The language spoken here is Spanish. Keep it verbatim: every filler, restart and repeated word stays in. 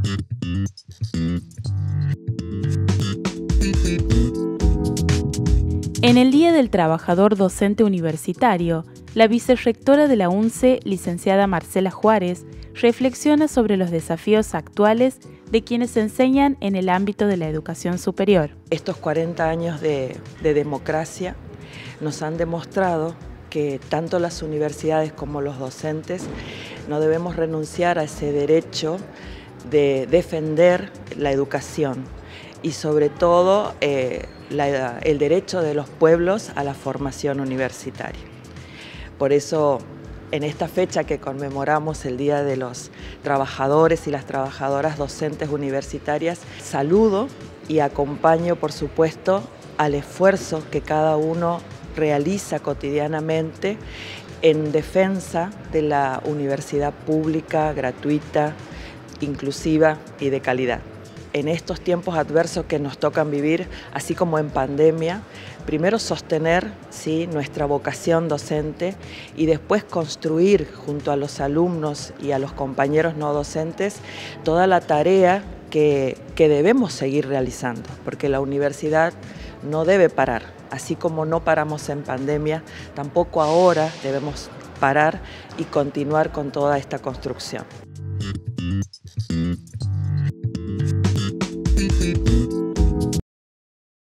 En el Día del Trabajador Docente Universitario, la vicerrectora de la U N C E, licenciada Marcela Juárez, reflexiona sobre los desafíos actuales de quienes enseñan en el ámbito de la educación superior. Estos cuarenta años de, de democracia nos han demostrado que tanto las universidades como los docentes no debemos renunciar a ese derecho de defender la educación y sobre todo eh, la, el derecho de los pueblos a la formación universitaria. Por eso, en esta fecha que conmemoramos el Día de los Trabajadores y las Trabajadoras Docentes Universitarias, saludo y acompaño, por supuesto, al esfuerzo que cada uno realiza cotidianamente en defensa de la universidad pública, gratuita, inclusiva y de calidad. En estos tiempos adversos que nos tocan vivir, así como en pandemia, primero sostener ¿sí? nuestra vocación docente y después construir junto a los alumnos y a los compañeros no docentes toda la tarea que, que debemos seguir realizando, porque la universidad no debe parar. Así como no paramos en pandemia, tampoco ahora debemos parar y continuar con toda esta construcción. Thank you.